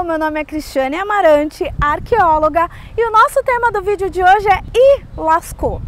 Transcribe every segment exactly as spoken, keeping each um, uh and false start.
meu nome é Cristiane Amarante, arqueóloga, e o nosso tema do vídeo de hoje é Ih, lascou!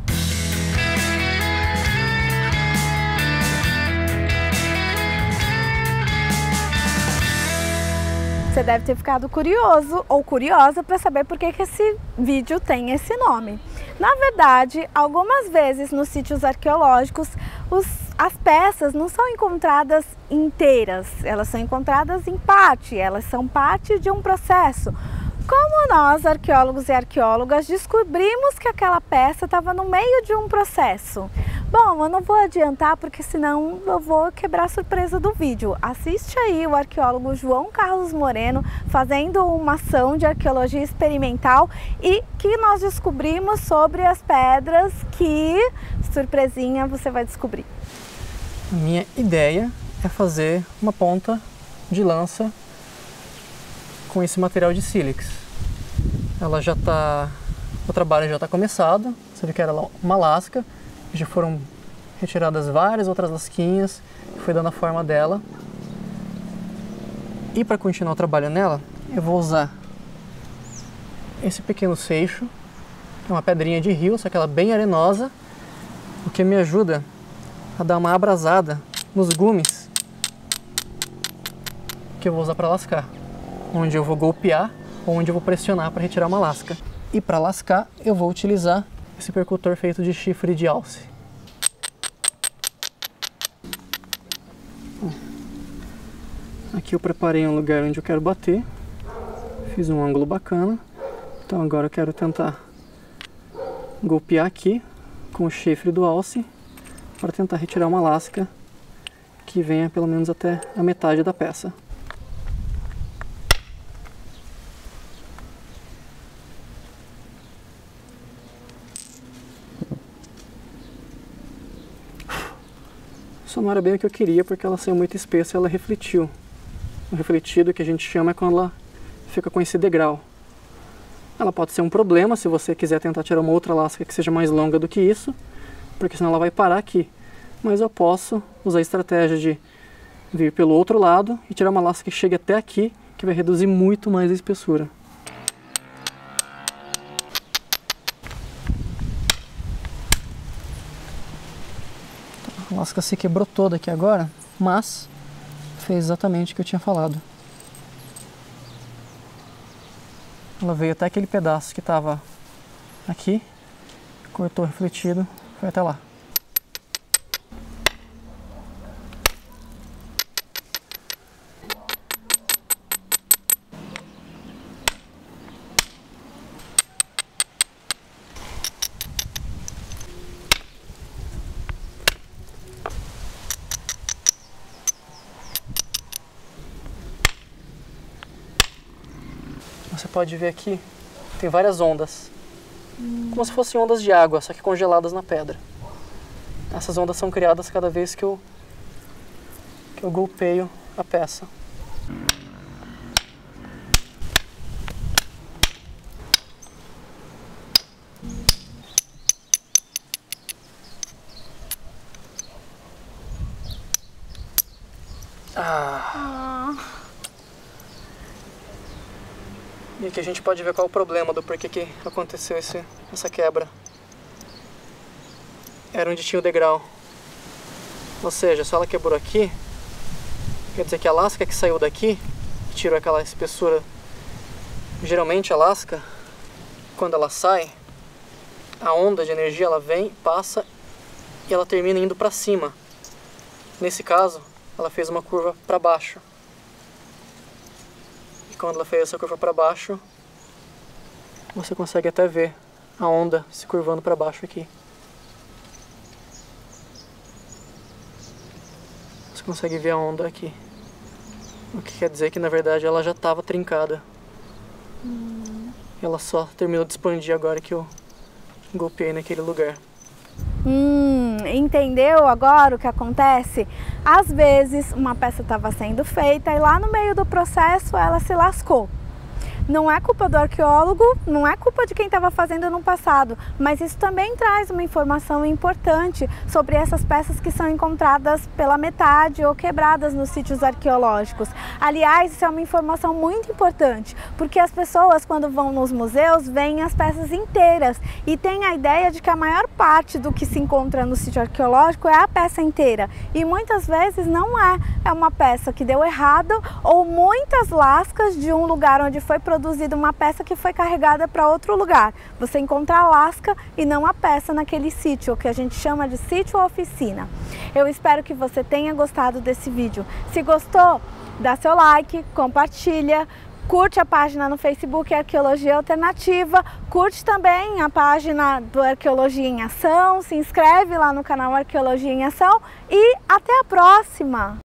Você deve ter ficado curioso ou curiosa para saber por que que esse vídeo tem esse nome. Na verdade, algumas vezes nos sítios arqueológicos, os, as peças não são encontradas inteiras, elas são encontradas em parte, elas são parte de um processo. Como nós, arqueólogos e arqueólogas, descobrimos que aquela peça estava no meio de um processo? Bom, eu não vou adiantar porque senão eu vou quebrar a surpresa do vídeo. Assiste aí o arqueólogo João Carlos Moreno fazendo uma ação de arqueologia experimental e que nós descobrimos sobre as pedras que, surpresinha, você vai descobrir. A minha ideia é fazer uma ponta de lança com esse material de sílex. Ela já está, o trabalho já está começado, você viu que era uma lasca, já foram retiradas várias outras lasquinhas, foi dando a forma dela. E para continuar o trabalho nela, eu vou usar esse pequeno seixo, é uma pedrinha de rio, só que ela é bem arenosa, o que me ajuda a dar uma abrasada nos gumes que eu vou usar para lascar, onde eu vou golpear ou onde eu vou pressionar para retirar uma lasca. E para lascar eu vou utilizar esse percutor feito de chifre de alce. Aqui eu preparei um lugar onde eu quero bater, fiz um ângulo bacana, então agora eu quero tentar golpear aqui com o chifre do alce para tentar retirar uma lasca que venha pelo menos até a metade da peça. Só não era bem o que eu queria porque ela saiu muito espessa e ela refletiu. O refletido que a gente chama é quando ela fica com esse degrau. Ela pode ser um problema se você quiser tentar tirar uma outra lasca que seja mais longa do que isso, porque senão ela vai parar aqui. Mas eu posso usar a estratégia de vir pelo outro lado e tirar uma lasca que chegue até aqui, que vai reduzir muito mais a espessura. A lasca se quebrou toda aqui agora, mas fez exatamente o que eu tinha falado. Ela veio até aquele pedaço que estava aqui, cortou o refletido, foi até lá. Você pode ver aqui, tem várias ondas, hum. como se fossem ondas de água, só que congeladas na pedra. Essas ondas são criadas cada vez que eu, que eu golpeio a peça. Ah. Ah. E aqui a gente pode ver qual é o problema do porquê que aconteceu esse, essa quebra. Era onde tinha o degrau. Ou seja, se ela quebrou aqui, quer dizer que a lasca que saiu daqui, que tirou aquela espessura, geralmente a lasca, quando ela sai, a onda de energia ela vem, passa e ela termina indo para cima. Nesse caso, ela fez uma curva para baixo. Quando ela fez essa curva para baixo, você consegue até ver a onda se curvando para baixo aqui. Você consegue ver a onda aqui. O que quer dizer que na verdade ela já estava trincada. Hum. Ela só terminou de expandir agora que eu golpeei naquele lugar. Hum, entendeu agora o que acontece? Às vezes uma peça estava sendo feita e lá no meio do processo ela se lascou. Não é culpa do arqueólogo, não é culpa de quem estava fazendo no passado, mas isso também traz uma informação importante sobre essas peças que são encontradas pela metade ou quebradas nos sítios arqueológicos. Aliás, isso é uma informação muito importante, porque as pessoas, quando vão nos museus, veem as peças inteiras e têm a ideia de que a maior parte do que se encontra no sítio arqueológico é a peça inteira. E muitas vezes não é. É uma peça que deu errado ou muitas lascas de um lugar onde foi produzida uma peça que foi carregada para outro lugar. Você encontra a lasca e não a peça naquele sítio, o que a gente chama de sítio oficina. Eu espero que você tenha gostado desse vídeo. Se gostou, dá seu like, compartilha, curte a página no Facebook Arqueologia Alternativa, curte também a página do Arqueologia em Ação, se inscreve lá no canal Arqueologia em Ação e até a próxima!